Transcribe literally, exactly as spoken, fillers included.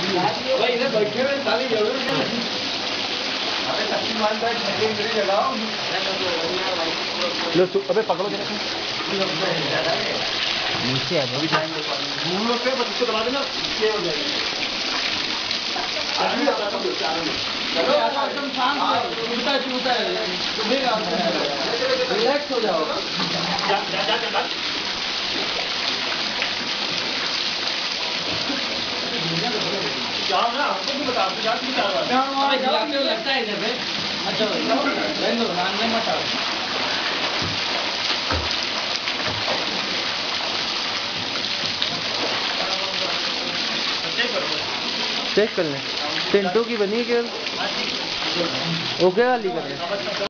भाई इधर बैठे हुए साली जरूर अबे शक्तिमान का छक्के मेरे जगाओ लो अबे पकड़ो जरा नीचे आ जाओ मुंह पे बस इसको दबा देना ये हो जाएगा आदमी आता है चलो एकदम शांत हो उल्टा चूता है तुम्हें रिलैक्स हो जाओ जा जा जा जाओ ना हमको भी बता दो जाओ क्या बात है अबे जवाब क्यों लगता है इधर पे अच्छा रहने दो मानने मत आओ चेक कर लें पिंटू की बनी क्या ओके वाली कर लें।